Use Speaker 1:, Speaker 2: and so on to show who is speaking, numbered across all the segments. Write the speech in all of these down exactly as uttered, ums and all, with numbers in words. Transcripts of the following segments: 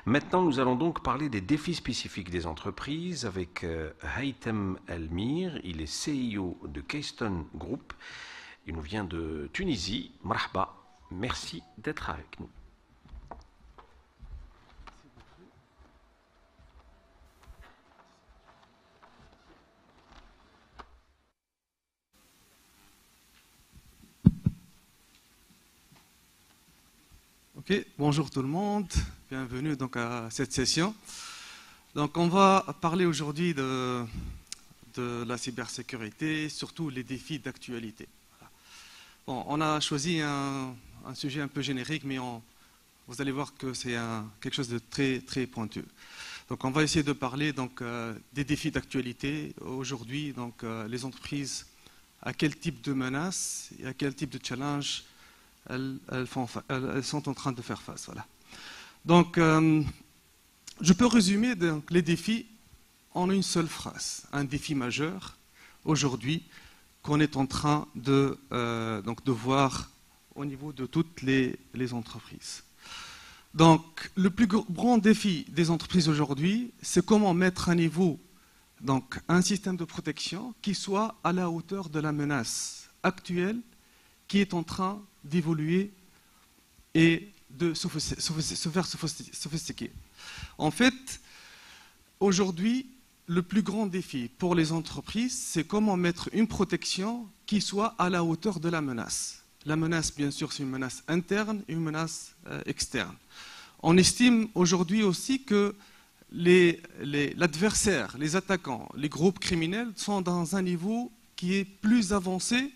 Speaker 1: Maintenant, nous allons donc parler des défis spécifiques des entreprises avec euh, Haytham Elmir. Il est C E O de Keystone Group. Il nous vient de Tunisie. Marhaba. Merci d'être avec nous.
Speaker 2: Ok, bonjour tout le monde, bienvenue donc à cette session. Donc on va parler aujourd'hui de, de la cybersécurité, surtout les défis d'actualité. Bon, on a choisi un, un sujet un peu générique, mais on, vous allez voir que c'est quelque chose de très très pointu. Donc on va essayer de parler donc euh, des défis d'actualité aujourd'hui, donc euh, les entreprises, à quel type de menaces et à quel type de challenge Elles, elles, font, elles sont en train de faire face. Voilà. Donc, euh, je peux résumer donc, les défis en une seule phrase. Un défi majeur, aujourd'hui, qu'on est en train de, euh, donc, de voir au niveau de toutes les, les entreprises. Donc, le plus grand défi des entreprises aujourd'hui, c'est comment mettre à niveau donc, un système de protection qui soit à la hauteur de la menace actuelle qui est en train d'évoluer et de se faire sophistiquer. En fait, aujourd'hui, le plus grand défi pour les entreprises, c'est comment mettre une protection qui soit à la hauteur de la menace. La menace, bien sûr, c'est une menace interne et une menace euh, externe. On estime aujourd'hui aussi que l'adversaire, les, les attaquants, les groupes criminels sont dans un niveau qui est plus avancé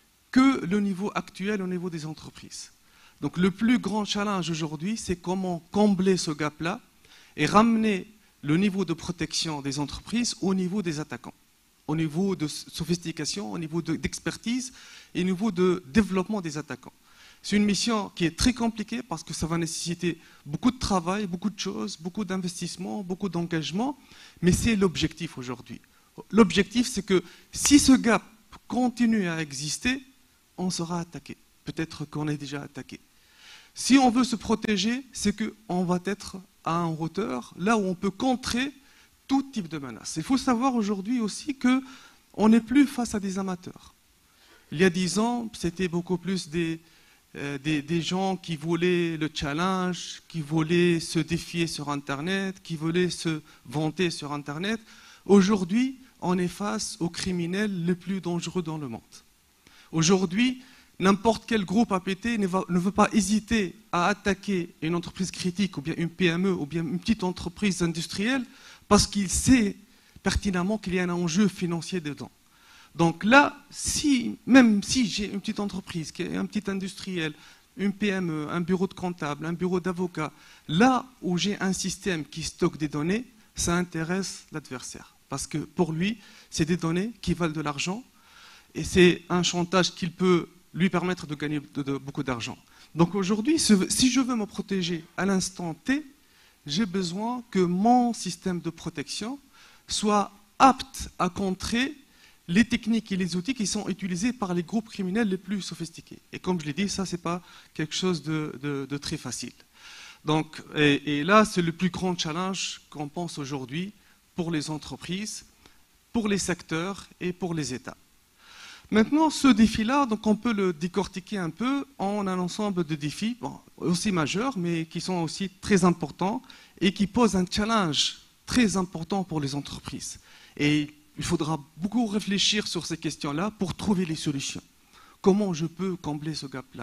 Speaker 2: que le niveau actuel au niveau des entreprises. Donc le plus grand challenge aujourd'hui, c'est comment combler ce gap-là et ramener le niveau de protection des entreprises au niveau des attaquants, au niveau de sophistication, au niveau d'expertise et au niveau de développement des attaquants. C'est une mission qui est très compliquée parce que ça va nécessiter beaucoup de travail, beaucoup de choses, beaucoup d'investissement, beaucoup d'engagement, mais c'est l'objectif aujourd'hui. L'objectif, c'est que si ce gap continue à exister, on sera attaqué. Peut-être qu'on est déjà attaqué. Si on veut se protéger, c'est qu'on va être à une hauteur, là où on peut contrer tout type de menace. Il faut savoir aujourd'hui aussi qu'on n'est plus face à des amateurs. Il y a dix ans, c'était beaucoup plus des, euh, des, des gens qui voulaient le challenge, qui voulaient se défier sur Internet, qui voulaient se vanter sur Internet. Aujourd'hui, on est face aux criminels les plus dangereux dans le monde. Aujourd'hui, n'importe quel groupe A P T ne, va, ne veut pas hésiter à attaquer une entreprise critique ou bien une P M E ou bien une petite entreprise industrielle parce qu'il sait pertinemment qu'il y a un enjeu financier dedans. Donc là, si, même si j'ai une petite entreprise, un petit industriel, une P M E, un bureau de comptable, un bureau d'avocat, là où j'ai un système qui stocke des données, ça intéresse l'adversaire. Parce que pour lui, c'est des données qui valent de l'argent. Et c'est un chantage qui peut lui permettre de gagner de, de, beaucoup d'argent. Donc aujourd'hui, si je veux me protéger à l'instant T, j'ai besoin que mon système de protection soit apte à contrer les techniques et les outils qui sont utilisés par les groupes criminels les plus sophistiqués. Et comme je l'ai dit, ça, ce n'est pas quelque chose de, de, de très facile. Donc, et, et là, c'est le plus grand challenge qu'on pense aujourd'hui pour les entreprises, pour les secteurs et pour les États. Maintenant, ce défi-là, donc on peut le décortiquer un peu en un ensemble de défis, bon, aussi majeurs, mais qui sont aussi très importants et qui posent un challenge très important pour les entreprises. Et il faudra beaucoup réfléchir sur ces questions-là pour trouver les solutions. Comment je peux combler ce gap-là?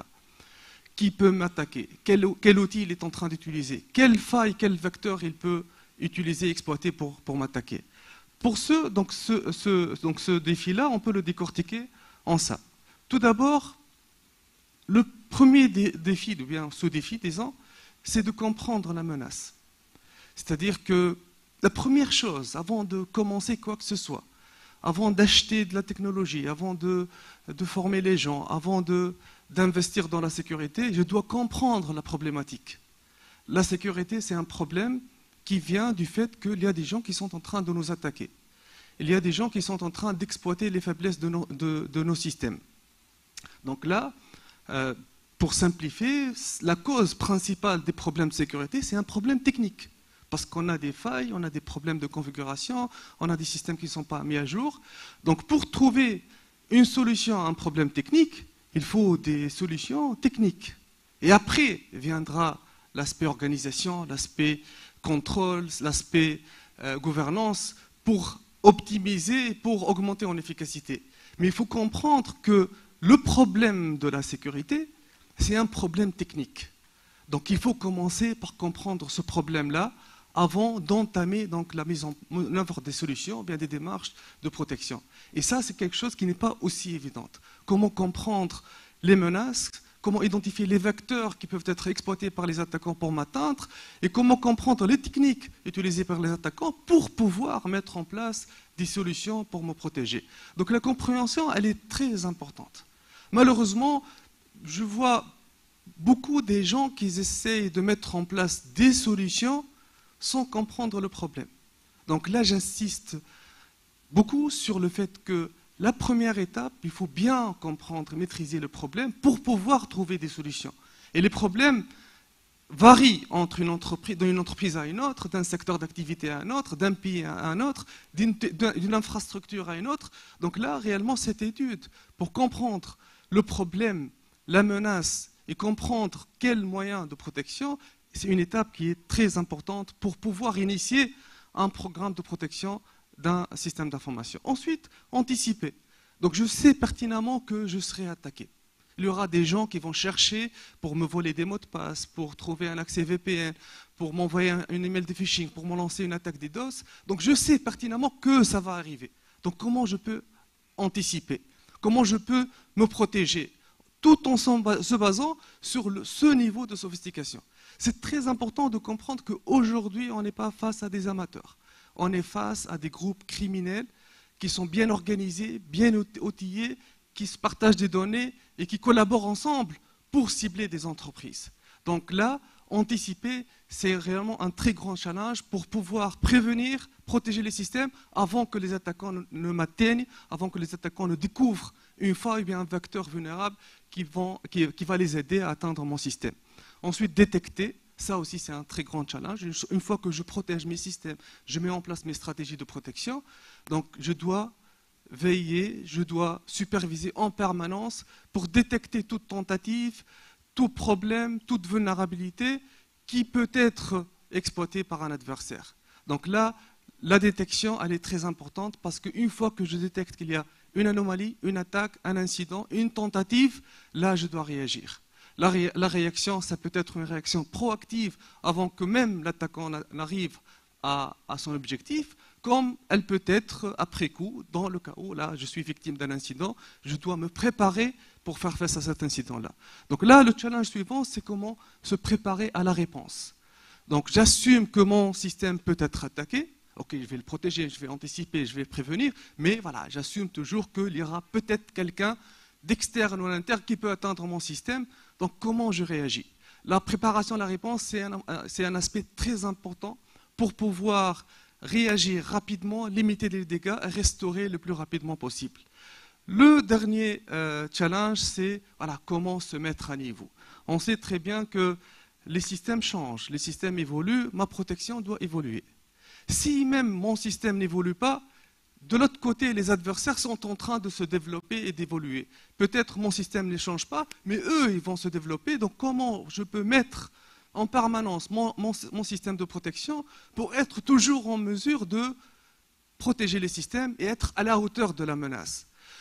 Speaker 2: Qui peut m'attaquer? Quel, quel outil il est en train d'utiliser? Quelle faille, quel vecteur il peut utiliser, exploiter pour, pour m'attaquer? Pour ce, donc ce, ce, donc ce défi-là, on peut le décortiquer en ça. Tout d'abord, le premier dé défi, ou bien sous-défi, disons, c'est de comprendre la menace. C'est-à-dire que la première chose, avant de commencer quoi que ce soit, avant d'acheter de la technologie, avant de, de former les gens, avant d'investir dans la sécurité, je dois comprendre la problématique. La sécurité, c'est un problème qui vient du fait qu'il y a des gens qui sont en train de nous attaquer. Il y a des gens qui sont en train d'exploiter les faiblesses de nos, de, de nos systèmes. Donc là, euh, pour simplifier, la cause principale des problèmes de sécurité, c'est un problème technique. parce qu'on a des failles, on a des problèmes de configuration, on a des systèmes qui ne sont pas mis à jour. Donc pour trouver une solution à un problème technique, il faut des solutions techniques. Et après viendra l'aspect organisation, l'aspect contrôle, l'aspect euh, gouvernance pour optimiser, pour augmenter en efficacité. Mais il faut comprendre que le problème de la sécurité, c'est un problème technique. Donc il faut commencer par comprendre ce problème-là avant d'entamer donc la mise en œuvre des solutions, bien des démarches de protection. Et ça, c'est quelque chose qui n'est pas aussi évident. Comment comprendre les menaces, comment identifier les vecteurs qui peuvent être exploités par les attaquants pour m'atteindre, et comment comprendre les techniques utilisées par les attaquants pour pouvoir mettre en place des solutions pour me protéger. Donc la compréhension, elle est très importante. Malheureusement, je vois beaucoup des gens qui essayent de mettre en place des solutions sans comprendre le problème. Donc là, j'insiste beaucoup sur le fait que la première étape, il faut bien comprendre et maîtriser le problème pour pouvoir trouver des solutions. Et les problèmes varient entre une entreprise, d'une entreprise à une autre, d'un secteur d'activité à un autre, d'un pays à un autre, d'une infrastructure à une autre. Donc là, réellement, cette étude, pour comprendre le problème, la menace, et comprendre quels moyens de protection, c'est une étape qui est très importante pour pouvoir initier un programme de protection d'un système d'information. Ensuite, anticiper. Donc je sais pertinemment que je serai attaqué. Il y aura des gens qui vont chercher pour me voler des mots de passe, pour trouver un accès V P N, pour m'envoyer un, un email de phishing, pour me lancer une attaque DDoS. Donc je sais pertinemment que ça va arriver. Donc comment je peux anticiper? Comment je peux me protéger? Tout en se basant sur le, ce niveau de sophistication. C'est très important de comprendre qu'aujourd'hui, on n'est pas face à des amateurs. On est face à des groupes criminels qui sont bien organisés, bien outillés, qui se partagent des données et qui collaborent ensemble pour cibler des entreprises. Donc là, anticiper, c'est réellement un très grand challenge pour pouvoir prévenir, protéger les systèmes avant que les attaquants ne m'atteignent, avant que les attaquants ne découvrent une faille ou bien un vecteur vulnérable qui, vont, qui, qui va les aider à atteindre mon système. Ensuite, détecter. Ça aussi, c'est un très grand challenge. Une fois que je protège mes systèmes, je mets en place mes stratégies de protection. Donc, je dois veiller, je dois superviser en permanence pour détecter toute tentative, tout problème, toute vulnérabilité qui peut être exploitée par un adversaire. Donc là, la détection, elle est très importante parce qu'une fois que je détecte qu'il y a une anomalie, une attaque, un incident, une tentative, là, je dois réagir. La, ré la réaction, ça peut être une réaction proactive avant que même l'attaquant n'arrive à, à son objectif, comme elle peut être après coup, dans le cas où là, je suis victime d'un incident, je dois me préparer pour faire face à cet incident-là. Donc là, le challenge suivant, c'est comment se préparer à la réponse. Donc j'assume que mon système peut être attaqué. Ok, je vais le protéger, je vais anticiper, je vais prévenir, mais voilà, j'assume toujours qu'il y aura peut-être quelqu'un d'externe ou d'interne qui peut atteindre mon système. Donc comment je réagis? La préparation à la réponse, c'est un, c'est un aspect très important pour pouvoir réagir rapidement, limiter les dégâts et restaurer le plus rapidement possible. Le dernier euh, challenge, c'est voilà, comment se mettre à niveau. On sait très bien que les systèmes changent, les systèmes évoluent, ma protection doit évoluer. Si même mon système n'évolue pas, de l'autre côté, les adversaires sont en train de se développer et d'évoluer. Peut-être mon système ne change pas, mais eux, ils vont se développer. Donc comment je peux mettre en permanence mon, mon, mon système de protection pour être toujours en mesure de protéger les systèmes et être à la hauteur de la menace?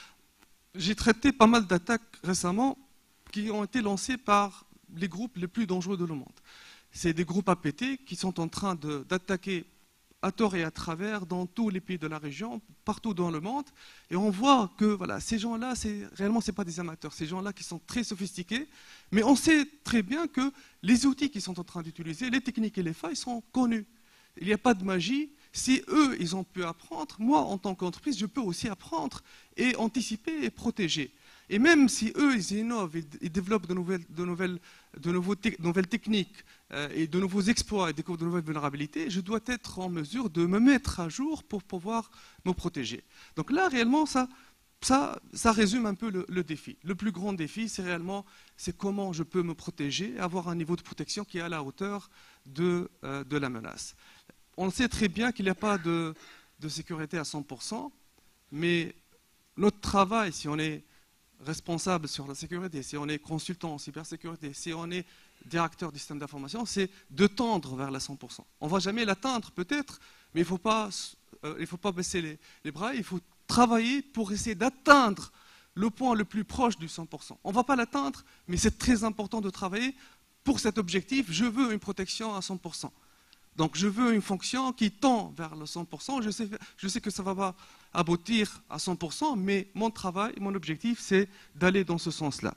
Speaker 2: J'ai traité pas mal d'attaques récemment qui ont été lancées par les groupes les plus dangereux de le monde. C'est des groupes A P T qui sont en train d'attaquer à tort et à travers dans tous les pays de la région, partout dans le monde. Et on voit que voilà, ces gens-là, réellement, ce n'est pas des amateurs. Ces gens-là qui sont très sophistiqués. Mais on sait très bien que les outils qu'ils sont en train d'utiliser, les techniques et les failles sont connus. Il n'y a pas de magie. Si eux, ils ont pu apprendre, moi, en tant qu'entreprise, je peux aussi apprendre et anticiper et protéger. Et même si eux, ils innovent, ils développent de nouvelles, de nouvelles, de nouveaux te, de nouvelles techniques euh, et de nouveaux exploits et découvrent de nouvelles vulnérabilités, je dois être en mesure de me mettre à jour pour pouvoir me protéger. Donc là, réellement, ça, ça, ça résume un peu le, le défi. Le plus grand défi, c'est réellement c'est comment je peux me protéger, avoir un niveau de protection qui est à la hauteur de, euh, de la menace. On sait très bien qu'il n'y a pas de, de sécurité à cent pour cent, mais notre travail, si on est responsable sur la sécurité, si on est consultant en cybersécurité, si on est directeur du système d'information, c'est de tendre vers la cent pour cent. On ne va jamais l'atteindre peut-être, mais il ne faut pas, euh, il faut pas baisser les, les bras, il faut travailler pour essayer d'atteindre le point le plus proche du cent pour cent. On ne va pas l'atteindre, mais c'est très important de travailler pour cet objectif. Je veux une protection à cent pour cent. Donc je veux une fonction qui tend vers le cent pour cent. Je sais, je sais que ça ne va pas aboutir à cent pour cent, mais mon travail, mon objectif, c'est d'aller dans ce sens-là.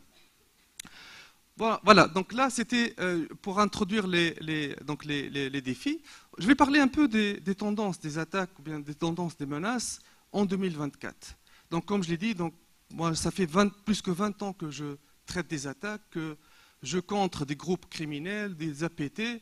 Speaker 2: Voilà, voilà, donc là, c'était euh, pour introduire les, les, donc les, les, les défis. Je vais parler un peu des, des tendances, des attaques, ou bien des tendances, des menaces en deux mille vingt-quatre. Donc comme je l'ai dit, donc, moi, ça fait vingt, plus que vingt ans que je traite des attaques, que je contre des groupes criminels, des A P T,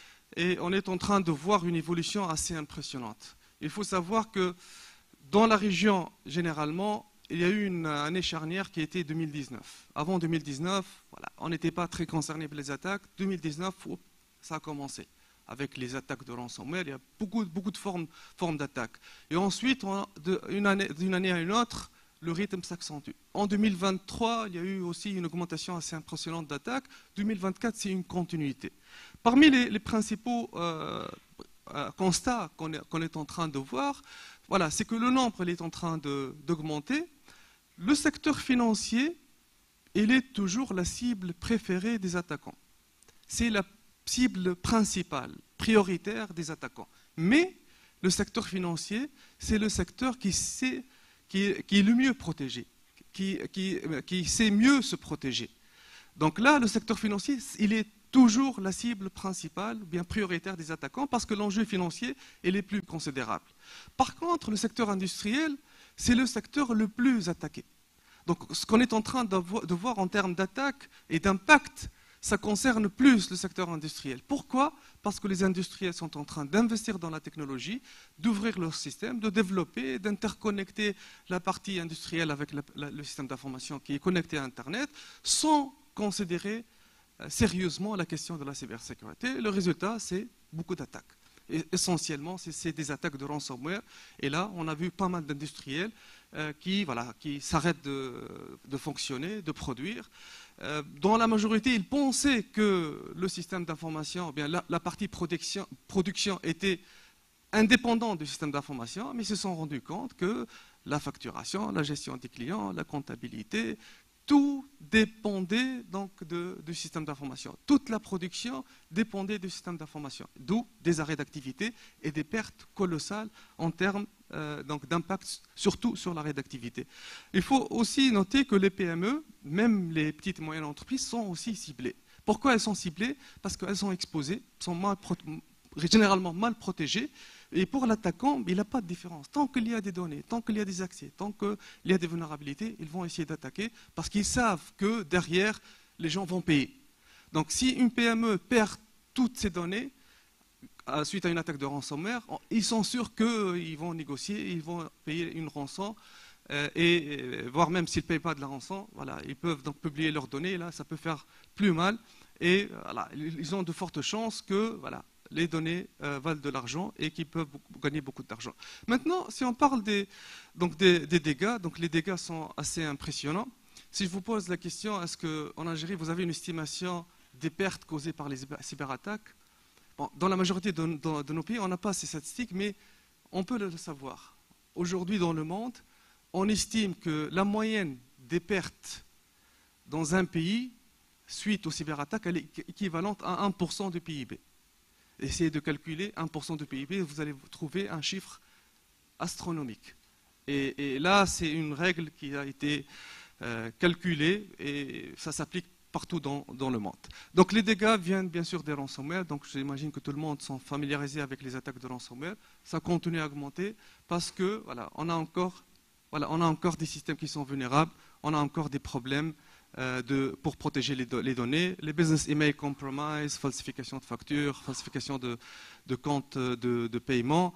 Speaker 2: et on est en train de voir une évolution assez impressionnante. Il faut savoir que dans la région, généralement, il y a eu une année charnière qui était deux mille dix-neuf. Avant deux mille dix-neuf, voilà, on n'était pas très concerné par les attaques. deux mille dix-neuf, ça a commencé avec les attaques de ransomware. Il y a beaucoup, beaucoup de formes, formes d'attaques. Et ensuite, d'une année, d'une année à une autre, le rythme s'accentue. En deux mille vingt-trois, il y a eu aussi une augmentation assez impressionnante d'attaques. deux mille vingt-quatre, c'est une continuité. Parmi les, les principaux euh, euh, constats qu'on est, qu'on est en train de voir, voilà, c'est que le nombre il est en train d'augmenter. Le secteur financier, il est toujours la cible préférée des attaquants. C'est la cible principale, prioritaire des attaquants. Mais le secteur financier, c'est le secteur qui, sait, qui, qui est le mieux protégé, qui, qui, qui sait mieux se protéger. Donc là, le secteur financier, il est toujours la cible principale, bien prioritaire des attaquants, parce que l'enjeu financier est le plus considérable. Par contre, le secteur industriel, c'est le secteur le plus attaqué. Donc ce qu'on est en train de voir en termes d'attaque et d'impact, ça concerne plus le secteur industriel. Pourquoi? Parce que les industriels sont en train d'investir dans la technologie, d'ouvrir leur système, de développer, d'interconnecter la partie industrielle avec la, la, le système d'information qui est connecté à Internet, sans considérer sérieusement la question de la cybersécurité. Le résultat, c'est beaucoup d'attaques. Et essentiellement, c'est des attaques de ransomware. Et là, on a vu pas mal d'industriels euh, qui, voilà, qui s'arrêtent de, de fonctionner, de produire. Euh, dans la majorité, ils pensaient que le système d'information, bien la, la partie production, production était indépendante du système d'information, mais ils se sont rendus compte que la facturation, la gestion des clients, la comptabilité, tout dépendait donc de, du système d'information. Toute la production dépendait du système d'information, d'où des arrêts d'activité et des pertes colossales en termes euh, d'impact, surtout sur l'arrêt d'activité. Il faut aussi noter que les P M E, même les petites et moyennes entreprises, sont aussi ciblées. Pourquoi elles sont ciblées? Parce qu'elles sont exposées, sont mal, généralement mal protégées. Et pour l'attaquant, il n'a pas de différence. Tant qu'il y a des données, tant qu'il y a des accès, tant qu'il y a des vulnérabilités, ils vont essayer d'attaquer parce qu'ils savent que derrière, les gens vont payer. Donc si une P M E perd toutes ces données suite à une attaque de ransomware, ils sont sûrs qu'ils vont négocier, ils vont payer une rançon, euh, et voire même s'ils ne payent pas de la rançon, voilà, ils peuvent donc publier leurs données, là ça peut faire plus mal, et voilà, ils ont de fortes chances que voilà, les données euh, valent de l'argent et qu'ils peuvent beaucoup, gagner beaucoup d'argent. Maintenant, si on parle des, donc des, des dégâts, donc les dégâts sont assez impressionnants. Si je vous pose la question, est-ce qu'en Algérie, vous avez une estimation des pertes causées par les cyberattaques? Bon, dans la majorité de, de, de nos pays, on n'a pas ces statistiques, mais on peut le savoir. Aujourd'hui, dans le monde, on estime que la moyenne des pertes dans un pays, suite aux cyberattaques, elle est équivalente à un pour cent du P I B. Essayez de calculer un pour cent du P I B, vous allez trouver un chiffre astronomique. Et, et là, c'est une règle qui a été euh, calculée et ça s'applique partout dans, dans le monde. Donc les dégâts viennent bien sûr des ransomware, donc j'imagine que tout le monde sont familiarisés avec les attaques de ransomware. Ça continue à augmenter parce que voilà, on a encore, voilà, on a encore des systèmes qui sont vulnérables, on a encore des problèmes euh, de, pour protéger les, do les données, les business email compromise, falsification de factures, falsification de, de comptes de, de paiement.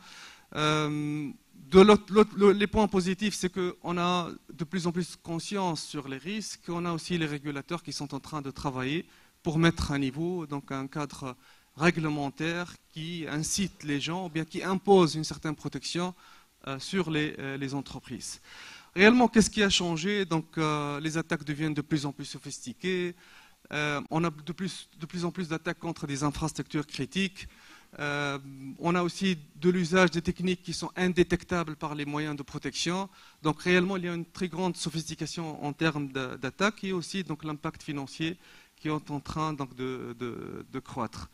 Speaker 2: Euh, de l'autre, l'autre, le, les points positifs, c'est qu'on a de plus en plus conscience sur les risques. On a aussi les régulateurs qui sont en train de travailler pour mettre à niveau donc un cadre réglementaire qui incite les gens, ou bien qui impose une certaine protection euh, sur les, euh, les entreprises. Réellement, qu'est-ce qui a changé? Donc, euh, les attaques deviennent de plus en plus sophistiquées. Euh, on a de plus, de plus en plus d'attaques contre des infrastructures critiques. Euh, on a aussi de l'usage des techniques qui sont indétectables par les moyens de protection. Donc réellement, il y a une très grande sophistication en termes d'attaque et aussi donc l'impact financier qui est en train donc, de, de, de croître.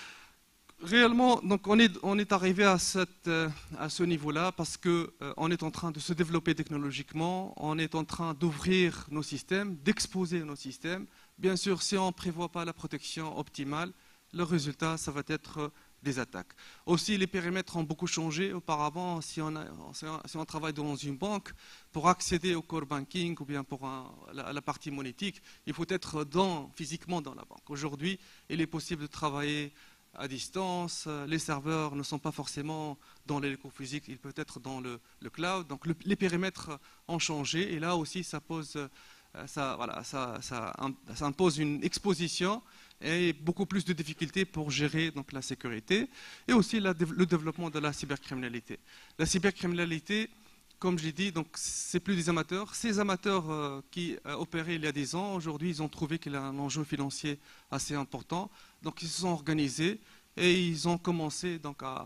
Speaker 2: Réellement, donc on est, on est arrivé à, cette, à ce niveau-là parce qu'on euh, est en train de se développer technologiquement, on est en train d'ouvrir nos systèmes, d'exposer nos systèmes. Bien sûr, si on ne prévoit pas la protection optimale, le résultat, ça va être des attaques. Aussi, les périmètres ont beaucoup changé. Auparavant, si on, a, si on travaille dans une banque, pour accéder au core banking ou bien pour un, la, la partie monétique, il faut être dans, physiquement dans la banque. Aujourd'hui, il est possible de travailler à distance. Les serveurs ne sont pas forcément dans l'électrophysique, ils peuvent être dans le, le cloud. Donc le, les périmètres ont changé et là aussi, ça pose, ça, voilà, ça, ça, ça impose une exposition et beaucoup plus de difficultés pour gérer donc, la sécurité et aussi la, le développement de la cybercriminalité. La cybercriminalité, comme je l'ai dit, ce n'est plus des amateurs. Ces amateurs euh, qui euh, opéraient il y a dix ans, aujourd'hui, ils ont trouvé qu'il y a un enjeu financier assez important. Donc, ils se sont organisés et ils ont commencé donc, à,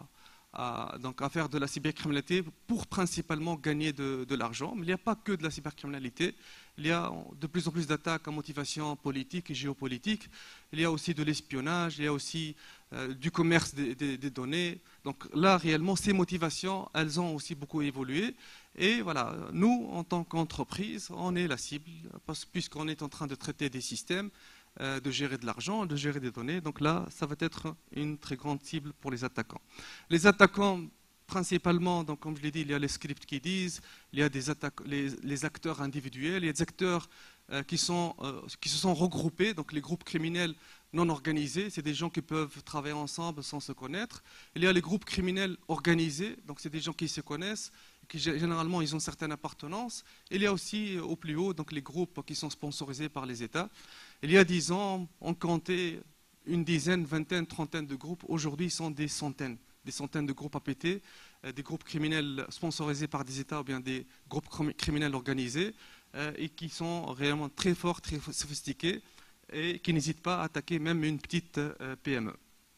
Speaker 2: à, donc, à faire de la cybercriminalité pour principalement gagner de, de l'argent. Mais il n'y a pas que de la cybercriminalité. Il y a de plus en plus d'attaques à motivation politique et géopolitique. Il y a aussi de l'espionnage, il y a aussi euh, du commerce des, des, des données. Donc là, réellement, ces motivations, elles ont aussi beaucoup évolué. Et voilà, nous, en tant qu'entreprise, on est la cible, puisqu'on est en train de traiter des systèmes, euh, de gérer de l'argent, de gérer des données. Donc là, ça va être une très grande cible pour les attaquants. Les attaquants, principalement, donc, comme je l'ai dit, il y a les scripts qui disent, il y a des attaques, les, les acteurs individuels, il y a des acteurs euh, qui, sont, euh, qui se sont regroupés, donc les groupes criminels non organisés, c'est des gens qui peuvent travailler ensemble sans se connaître. Il y a les groupes criminels organisés, donc c'est des gens qui se connaissent, qui généralement ils ont certaines appartenances. Il y a aussi au plus haut donc les groupes qui sont sponsorisés par les États. Il y a dix ans, on comptait une dizaine, vingtaine, trentaine de groupes. Aujourd'hui, ils sont des centaines. des centaines de groupes A P T, des groupes criminels sponsorisés par des États ou bien des groupes criminels organisés euh, et qui sont réellement très forts, très sophistiqués et qui n'hésitent pas à attaquer même une petite euh, P M E.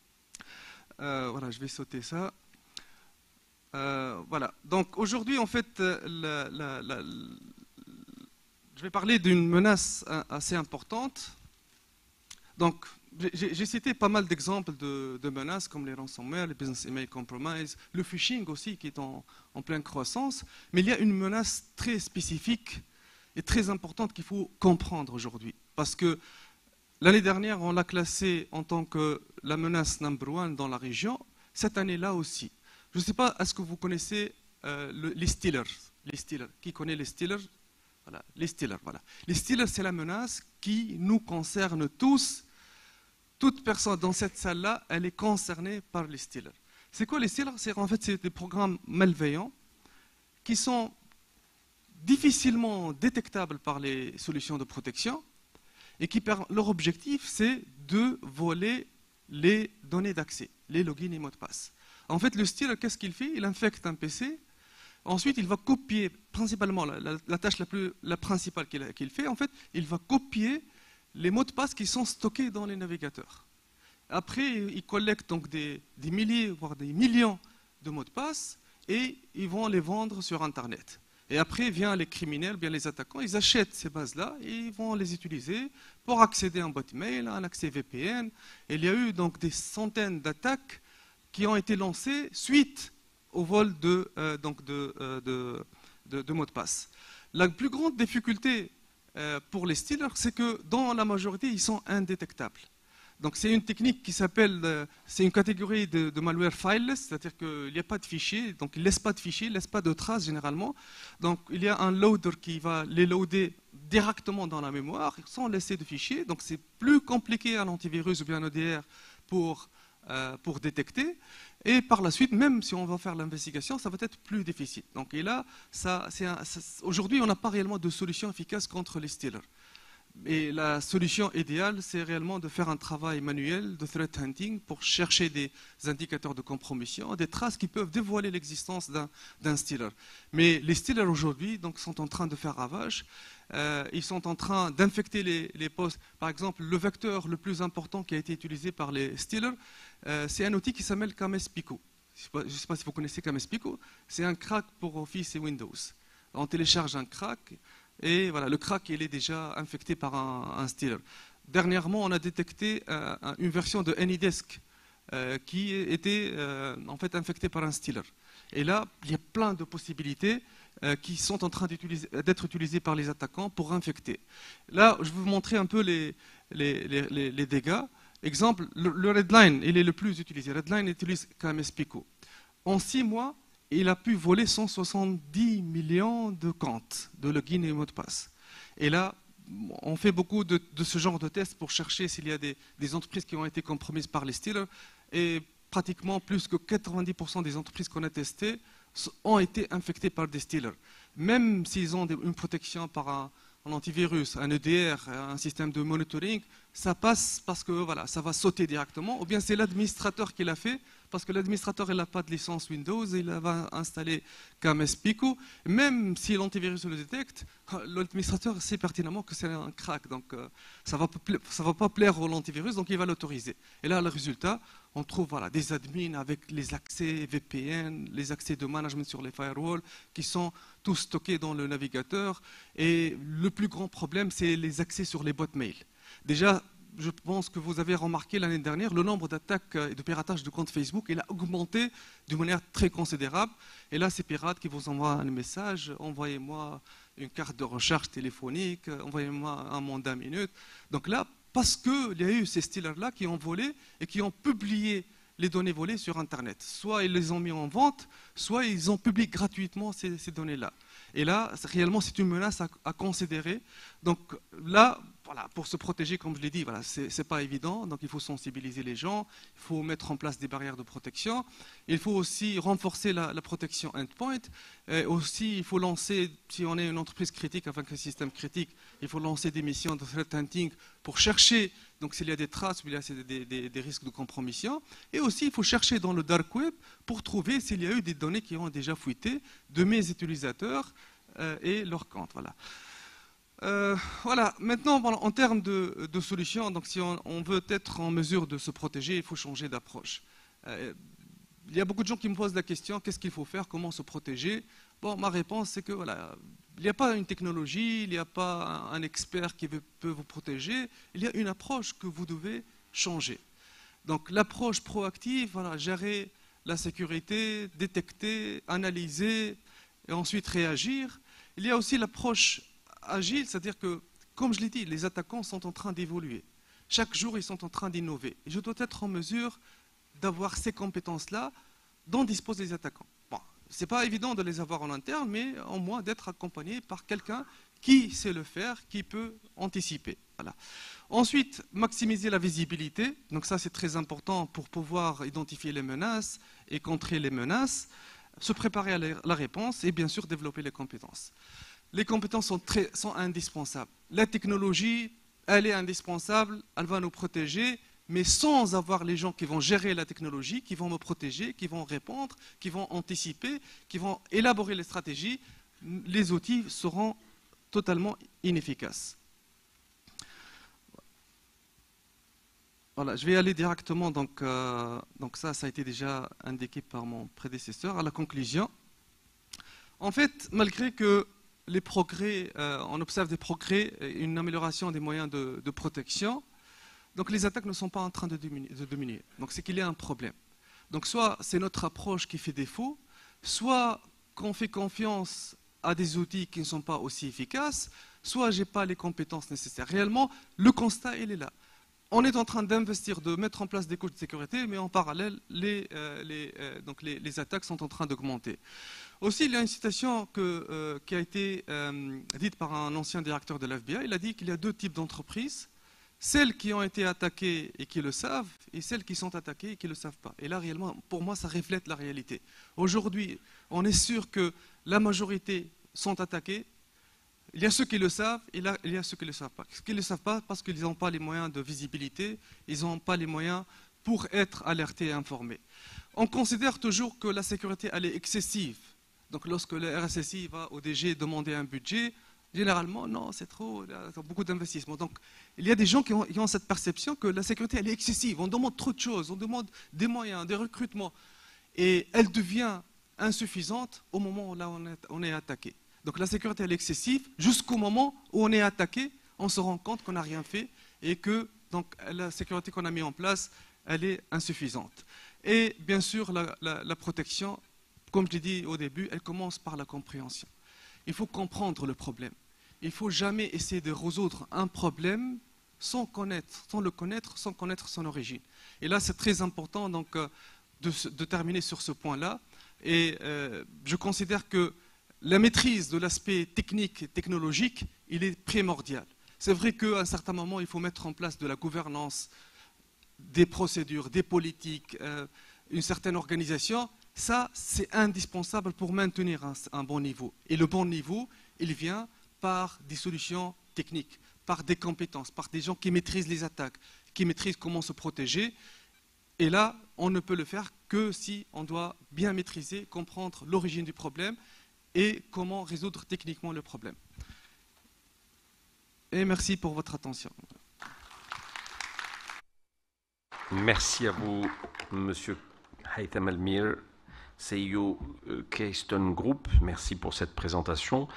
Speaker 2: Euh, voilà, je vais sauter ça. Euh, voilà, donc aujourd'hui en fait, la, la, la, je vais parler d'une menace assez importante. Donc, j'ai cité pas mal d'exemples de, de menaces comme les ransomware, les business email compromise, le phishing aussi qui est en, en pleine croissance. Mais il y a une menace très spécifique et très importante qu'il faut comprendre aujourd'hui. Parce que l'année dernière, on l'a classée en tant que la menace number one dans la région. Cette année-là aussi. Je ne sais pas, est-ce que vous connaissez euh, le, les Steelers, les Steelers. Qui connaît les Steelers? Voilà, les Steelers, voilà. Les Steelers, c'est la menace qui nous concerne tous. Toute personne dans cette salle-là, elle est concernée par les Steelers. C'est quoi les Steelers? C'est en fait c'est des programmes malveillants qui sont difficilement détectables par les solutions de protection et qui leur objectif c'est de voler les données d'accès, les logins et mots de passe. En fait, le Stealer, qu'est-ce qu'il fait? Il infecte un P C. Ensuite, il va copier, principalement la, la, la tâche la, plus, la principale qu'il qu'il fait, en fait, il va copier les mots de passe qui sont stockés dans les navigateurs. Après, ils collectent donc des, des milliers, voire des millions de mots de passe et ils vont les vendre sur Internet. Et après, viennent les criminels, bien les attaquants, ils achètent ces bases-là et ils vont les utiliser pour accéder à un bot mail, à un accès V P N. Et il y a eu donc des centaines d'attaques qui ont été lancées suite au vol de, euh, donc de, euh, de, de, de mots de passe. La plus grande difficulté pour les Steelers, c'est que dans la majorité, ils sont indétectables. Donc c'est une technique qui s'appelle, c'est une catégorie de, de malware fileless, c'est-à-dire qu'il n'y a pas de fichier, donc ils ne laissent pas de fichier, ils ne laissent pas de traces généralement. Donc il y a un loader qui va les loader directement dans la mémoire sans laisser de fichier. Donc c'est plus compliqué un antivirus ou bien un O D R pour euh, pour détecter. Et par la suite, même si on va faire l'investigation, ça va être plus difficile. Donc, et là, aujourd'hui, on n'a pas réellement de solution efficace contre les stealers. Et la solution idéale, c'est réellement de faire un travail manuel de threat hunting pour chercher des indicateurs de compromission, des traces qui peuvent dévoiler l'existence d'un stealer. Mais les stealers aujourd'hui donc, sont en train de faire ravage. Euh, ils sont en train d'infecter les, les postes. Par exemple, le vecteur le plus important qui a été utilisé par les stealers, euh, c'est un outil qui s'appelle Camespico. Je ne sais pas si vous connaissez Camespico. C'est un crack pour Office et Windows. On télécharge un crack et voilà, le crack il est déjà infecté par un, un stealer. Dernièrement, on a détecté euh, une version de AnyDesk euh, qui était euh, en fait infectée par un stealer. Et là, il y a plein de possibilités euh, qui sont en train d'être utilisées par les attaquants pour infecter. Là, je vais vous montrer un peu les, les, les, les dégâts. Exemple, le, le Redline, il est le plus utilisé. Redline utilise Camespico. En six mois, il a pu voler cent soixante-dix millions de comptes, de login et mot de passe. Et là, on fait beaucoup de, de ce genre de tests pour chercher s'il y a des, des entreprises qui ont été compromises par les stealers. Et pratiquement plus que quatre-vingt-dix pour cent des entreprises qu'on a testées ont été infectées par des stealers. Même s'ils ont des, une protection par un, un antivirus, un E D R, un système de monitoring, ça passe parce que voilà, ça va sauter directement. Ou bien c'est l'administrateur qui l'a fait, parce que l'administrateur n'a pas de licence Windows, il va installer Camespico. Même si l'antivirus le détecte, l'administrateur sait pertinemment que c'est un crack. Donc euh, ça ne va, va pas plaire à l'antivirus, donc il va l'autoriser. Et là, le résultat, on trouve voilà, des admins avec les accès V P N, les accès de management sur les firewalls, qui sont tous stockés dans le navigateur. Et le plus grand problème, c'est les accès sur les boîtes mail. Déjà, je pense que vous avez remarqué l'année dernière, le nombre d'attaques et de piratage de comptes Facebook, il a augmenté de manière très considérable. Et là, ces pirates qui vous envoient un message, envoyez-moi une carte de recharge téléphonique, envoyez-moi un mandat minute. Donc là, parce qu'il y a eu ces stealers-là qui ont volé et qui ont publié les données volées sur Internet. Soit ils les ont mis en vente, soit ils ont publié gratuitement ces, ces données-là. Et là, réellement, c'est une menace à, à considérer. Donc là, voilà, pour se protéger, comme je l'ai dit, voilà, ce n'est pas évident. Donc il faut sensibiliser les gens, il faut mettre en place des barrières de protection. Il faut aussi renforcer la, la protection endpoint. Et aussi, il faut lancer, si on est une entreprise critique avec un système critique, il faut lancer des missions de threat hunting pour chercher donc s'il y a des traces ou il y a des, des, des risques de compromission. Et aussi, il faut chercher dans le dark web pour trouver s'il y a eu des données qui ont déjà fuité de mes utilisateurs euh, et leurs comptes. Voilà. Euh, voilà. Maintenant, bon, en termes de, de solutions, donc si on, on veut être en mesure de se protéger, il faut changer d'approche. Euh, il y a beaucoup de gens qui me posent la question, qu'est-ce qu'il faut faire, comment se protéger? Bon, ma réponse, c'est que voilà, il n'y a pas une technologie, il n'y a pas un, un expert qui veut, peut vous protéger, il y a une approche que vous devez changer. Donc l'approche proactive, voilà, gérer la sécurité, détecter, analyser et ensuite réagir. Il y a aussi l'approche agile, c'est-à-dire que, comme je l'ai dit, les attaquants sont en train d'évoluer. Chaque jour, ils sont en train d'innover. Et je dois être en mesure d'avoir ces compétences-là dont disposent les attaquants. Bon, ce n'est pas évident de les avoir en interne, mais au moins d'être accompagné par quelqu'un qui sait le faire, qui peut anticiper. Voilà. Ensuite, maximiser la visibilité. Donc ça, c'est très important pour pouvoir identifier les menaces et contrer les menaces, se préparer à la réponse et bien sûr développer les compétences. Les compétences sont, très, sont indispensables. La technologie, elle est indispensable, elle va nous protéger, mais sans avoir les gens qui vont gérer la technologie, qui vont me protéger, qui vont répondre, qui vont anticiper, qui vont élaborer les stratégies, les outils seront totalement inefficaces. Voilà, je vais aller directement, donc, euh, donc ça, ça a été déjà indiqué par mon prédécesseur, à la conclusion. En fait, malgré que les progrès, euh, on observe des progrès, une amélioration des moyens de, de protection, donc les attaques ne sont pas en train de diminuer. De diminuer. Donc c'est qu'il y a un problème. Donc soit c'est notre approche qui fait défaut, soit qu'on fait confiance à des outils qui ne sont pas aussi efficaces, soit je n'ai pas les compétences nécessaires. Réellement, le constat, il est là. On est en train d'investir, de mettre en place des couches de sécurité, mais en parallèle, les, euh, les, euh, donc les, les attaques sont en train d'augmenter. Aussi, il y a une citation que, euh, qui a été euh, dite par un ancien directeur de l'F B I. Il a dit qu'il y a deux types d'entreprises celles qui ont été attaquées et qui le savent, et celles qui sont attaquées et qui ne le savent pas. Et là, réellement, pour moi, ça reflète la réalité. Aujourd'hui, on est sûr que la majorité sont attaquées. Il y a ceux qui le savent et là, il y a ceux qui ne le savent pas. Ceux qui ne le savent pas parce qu'ils n'ont pas les moyens de visibilité, ils n'ont pas les moyens pour être alertés et informés. On considère toujours que la sécurité, elle est excessive. Donc lorsque le R S S I va au D G demander un budget, généralement, non, c'est trop, il y a beaucoup d'investissements. Donc, il y a des gens qui ont, qui ont cette perception que la sécurité, elle est excessive. On demande trop de choses, on demande des moyens, des recrutements. Et elle devient insuffisante au moment où là, on, est, on est attaqué. Donc, la sécurité, elle est excessive jusqu'au moment où on est attaqué, on se rend compte qu'on n'a rien fait et que donc, la sécurité qu'on a mise en place, elle est insuffisante. Et bien sûr, la, la, la protection, comme je l'ai dit au début, elle commence par la compréhension. Il faut comprendre le problème. Il ne faut jamais essayer de résoudre un problème sans connaître, sans le connaître, sans connaître son origine. Et là, c'est très important donc, de, de terminer sur ce point-là. Et euh, je considère que la maîtrise de l'aspect technique et technologique, il est primordial. C'est vrai qu'à un certain moment, il faut mettre en place de la gouvernance, des procédures, des politiques, euh, une certaine organisation. Ça, c'est indispensable pour maintenir un, un bon niveau. Et le bon niveau, il vient par des solutions techniques, par des compétences, par des gens qui maîtrisent les attaques, qui maîtrisent comment se protéger. Et là, on ne peut le faire que si on doit bien maîtriser, comprendre l'origine du problème et comment résoudre techniquement le problème. Et merci pour votre attention.
Speaker 1: Merci à vous, Monsieur Haytham Elmir, C E O Keystone Group. Merci pour cette présentation.